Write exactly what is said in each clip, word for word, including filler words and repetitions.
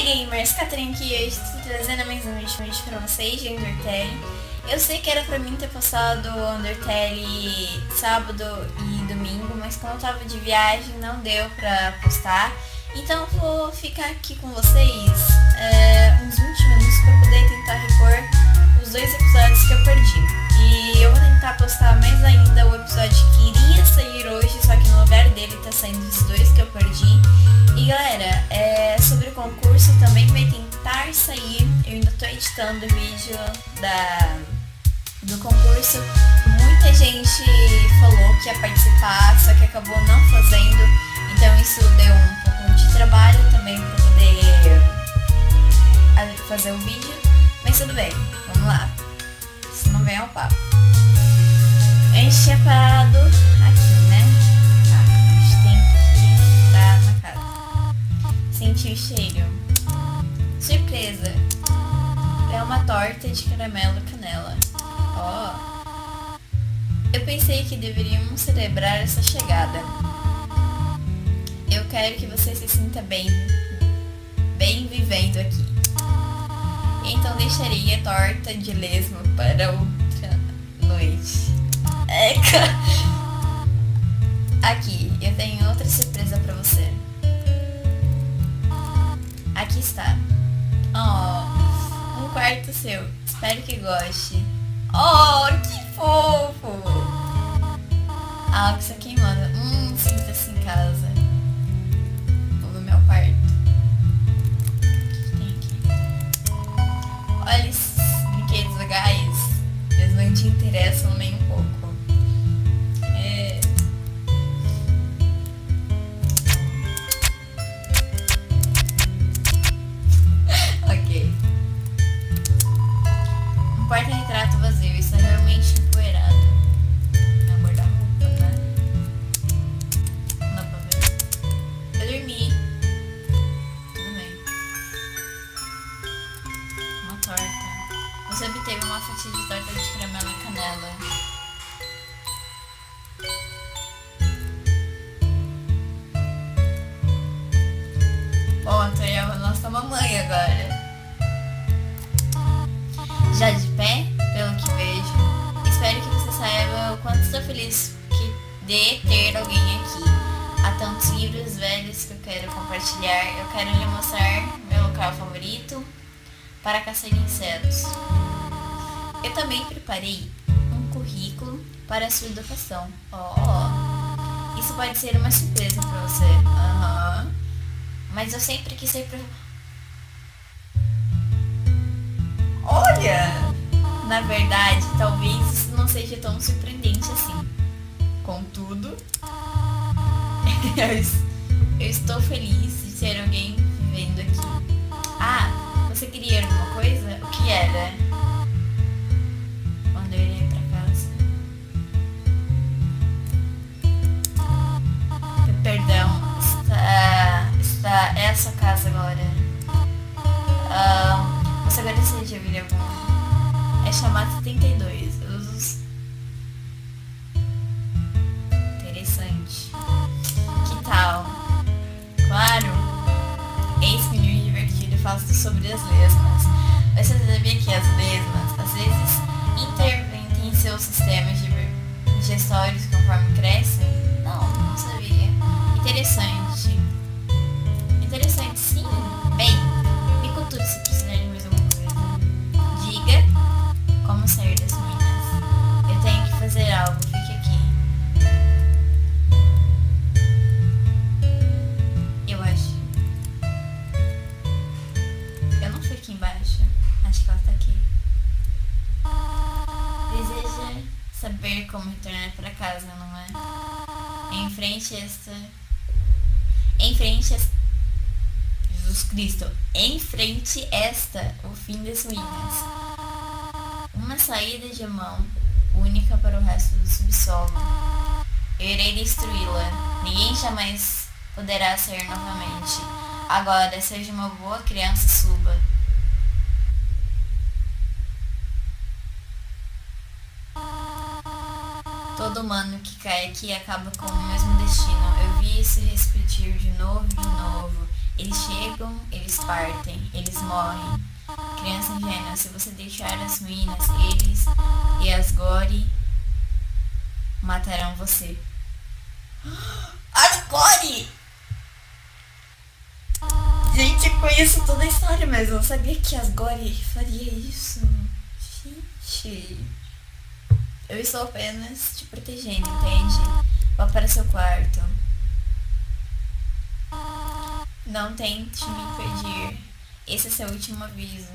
gamers, Catarina aqui, eu estou trazendo mais um vídeo pra vocês de Undertale. Eu sei que era pra mim ter postado Undertale sábado e domingo, mas como eu tava de viagem não deu pra postar. Então eu vou ficar aqui com vocês é, uns vinte minutos pra poder tentar repor os dois episódios que eu perdi. E eu vou tentar postar mais ainda o episódio que iria sair hoje, só que no lugar dele tá saindo os dois que eu perdi. E galera, é, sobre o concurso também vai tentar sair, eu ainda tô editando o vídeo da, do concurso. Muita gente falou que ia participar, só que acabou não fazendo, então isso deu um pouco de trabalho também pra poder fazer o vídeo, mas tudo bem, vamos lá, se não vem ao papo. A gente tinha parado aqui, né? Tá, a gente tem que entrar na casa. Sentir o cheiro. Surpresa! É uma torta de caramelo e canela. Ó! Oh. Eu pensei que deveríamos celebrar essa chegada. Eu quero que você se sinta bem, bem vivendo aqui. Então deixarei a torta de lesma para outra noite. Eca! Aqui, eu tenho outra surpresa pra você. Aqui está. Oh, um quarto seu. Espero que goste. Oh, que fofo! Ah, que isso aqui manda. Hum, sinta-se em casa. Vou ver meu quarto. O que tem aqui? Olha esses brinquedos legais. Eles não te interessam nem um pouco. É... ok. Um porta-retrato vazio. Isso é realmente empoeirado. É um guarda-roupa, né? Não dá pra ver. Eu dormi. Tudo bem. Uma torta. Você obteve uma fatia de torta de caramelo e canela. Bom, tô aí a nossa mamãe agora. Já de pé, pelo que vejo, espero que você saiba o quanto estou feliz que de ter alguém aqui. Há tantos livros velhos que eu quero compartilhar. Eu quero lhe mostrar meu local favorito para caçar insetos. Eu também preparei um currículo para a sua educação. Oh, isso pode ser uma surpresa para você. Uhum. Mas eu sempre quis ser prof... Olha! Na verdade, talvez isso não seja tão surpreendente assim. Contudo, eu estou feliz de ter alguém vivendo aqui. Ah, você queria alguma coisa? O que era? Quando eu irei pra casa. Perdão, está, está é a sua casa agora. Ah, você agora deseja ouvir algum? É chamado setenta e dois. Usos. Interessante. Que tal? Claro. Esse menino divertido fala sobre as lesmas. Você sabia que as lesmas às vezes intervêm em seus sistemas digestórios conforme crescem? Não, não sabia. Interessante. Interessante, sim. Bem, me contude se precisar de mais alguma coisa. Diga como sair das ruínas. Eu tenho que fazer algo, fique aqui. Eu acho. Eu não fui aqui embaixo. Acho que ela tá aqui. Deseja saber como retornar para casa, não é? Em frente a esta... Em frente a esta... Jesus Cristo. Em frente esta, o fim das ruínas. Uma saída de mão única para o resto do subsolo. Eu irei destruí-la. Ninguém jamais poderá sair novamente. Agora, seja uma boa criança e suba. Todo humano que cai aqui acaba com o mesmo destino. Eu vi isso repetir de novo e de novo. Eles chegam, eles partem, eles morrem. Criança ingênua, se você deixar as ruínas, eles e Asgore matarão você. Asgore! Gente, eu conheço toda a história, mas eu não sabia que Asgore faria isso. Gente, eu estou apenas te protegendo, entende? Vá para seu quarto. Não tente me impedir. Esse é seu último aviso.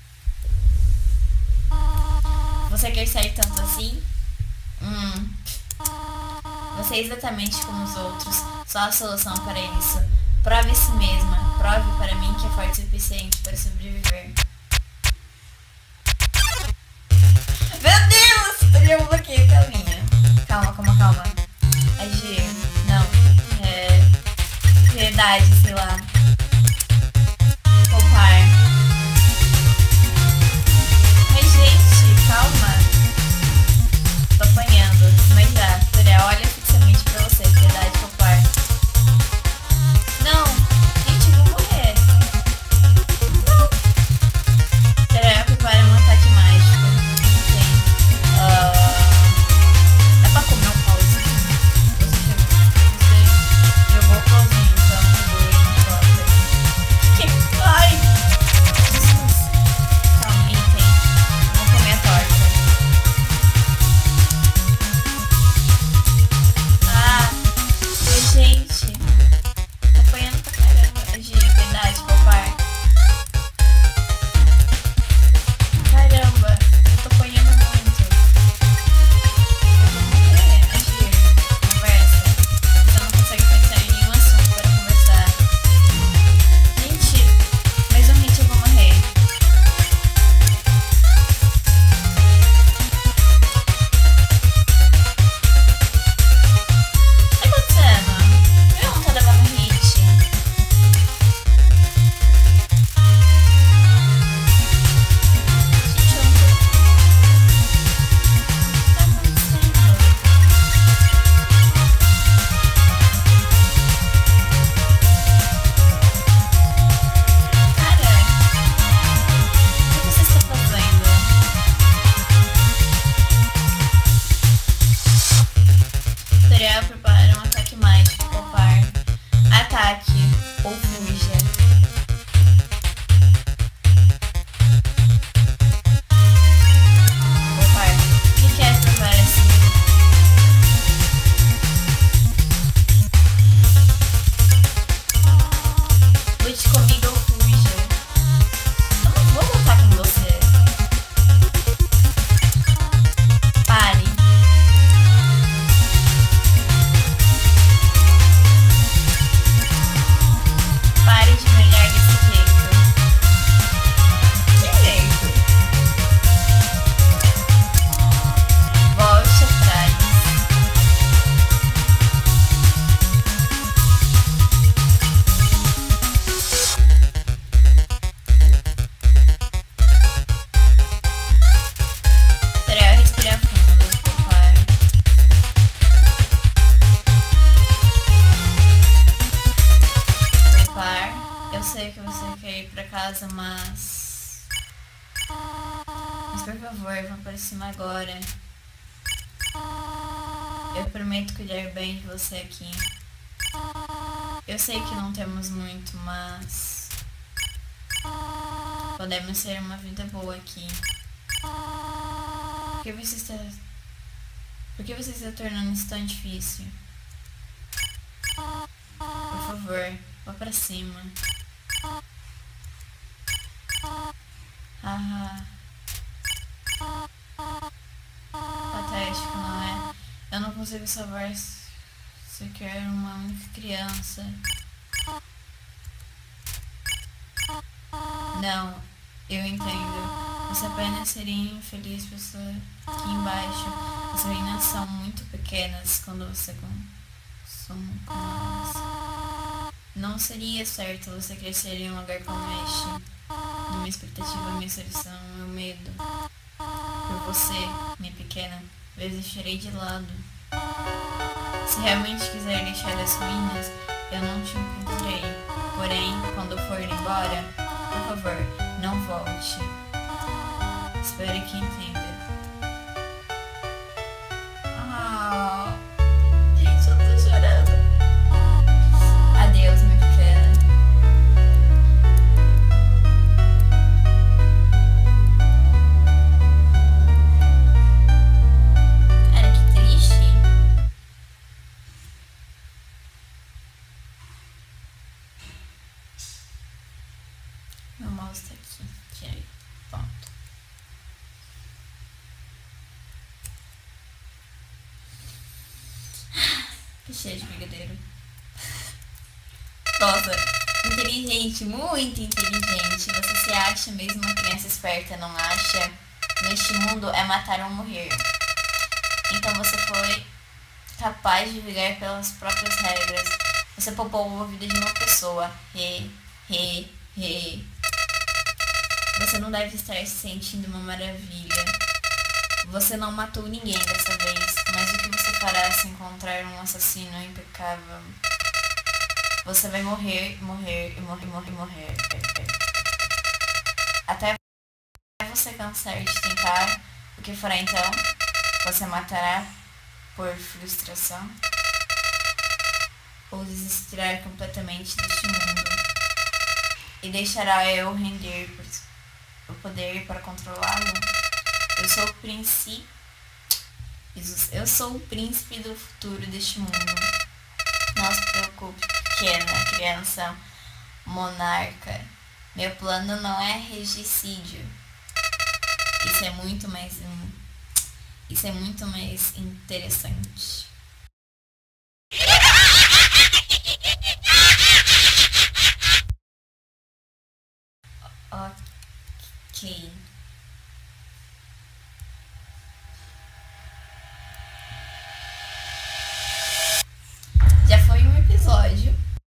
Você quer ser tanto assim? Hum. Você é exatamente como os outros. Só a solução para isso. Prove a si mesma. Prove para mim que é forte o suficiente para sobreviver. Meu Deus! Peguei um bloqueio, calminha. Calma, calma, calma. Agir. Não. É... Verdade, sei lá. Poupar. Mas, gente, calma. Tô apanhando. Mas já, tutorial, olha fixamente pra você. Verdade, poupar. Não. Gente, eu vou morrer. Não. Tutorial, prepara um ataque mágico. Não tem. Uh... Dá pra comer um pauzinho? Você chegou. Você jogou o pauzinho, então eu vou ir coloca. Que... Ai! Jesus. Calma, item. Vou comer a torta. Ah! Ai, gente. Tô apanhando pra caramba. Agir, verdade, poupar. Caramba, eu tô apanhando muito. Eu vou morrer. Agir, conversa. Você não consegue pensar em nenhum assunto para conversar. Gente, mais um hit eu vou morrer. O que tá acontecendo? Eu não tô levando hit. Gente, eu não tô... O que tá acontecendo? Cara, o que você está fazendo? Tutorial, prepara um ataque mágico, poupar. Ataque ou fuja. Poupar. O que que é provar assim? Lute comigo ou fuja. Eu não vou lutar com você. Pare. Pare de me olhar desse jeito. Que jeito? Volte atrás. Tutorial, respirar fundo. Poupar. Poupar. Eu sei que você quer ir pra casa, mas... Mas por favor, vá para cima agora. Eu prometo cuidar bem de você aqui. Eu sei que não temos muito, mas... Podemos ter uma vida boa aqui. Por que você está... Por que você está tornando isso tão difícil? Por favor, vá pra cima. Haha. Patético, não é? Eu não consigo salvar sequer uma única criança. Não, eu entendo. Você apenas seria infeliz pessoa aqui embaixo. As ruínas são muito pequenas quando você consome com elas. Não seria certo você crescer em um lugar como este. Minha expectativa, minha solução, meu medo. Por você, minha pequena, eu deixarei de lado. Se realmente quiser deixar as ruínas, eu não te encontrei. Porém, quando for embora, Por favor, não volte. Espere que entenda. Ah, gente, eu tô chorando. Adeus, minha pequena. Cara, que triste. Meu mouse tá aqui. Tirei. Pronto. Que cheio de brigadeiro. Nossa, inteligente, muito inteligente. Você se acha mesmo uma criança esperta, não acha? Neste mundo é matar ou morrer. Então você foi capaz de viver pelas próprias regras. Você poupou a vida de uma pessoa. He, he, he. Você não deve estar se sentindo uma maravilha. Você não matou ninguém dessa vez, mas o que você fará se encontrar um assassino impecável? Você vai morrer, morrer e morrer, morrer, morrer. Até você cansar de tentar, o que fará então? Você matará por frustração? Ou desistirá completamente deste mundo? E deixará eu render o poder para controlá-lo? Eu sou o príncipe. Eu sou o príncipe do futuro deste mundo. Não se preocupe, pequena criança monarca. Meu plano não é regicídio. Isso é muito mais um, isso é muito mais interessante. Ok.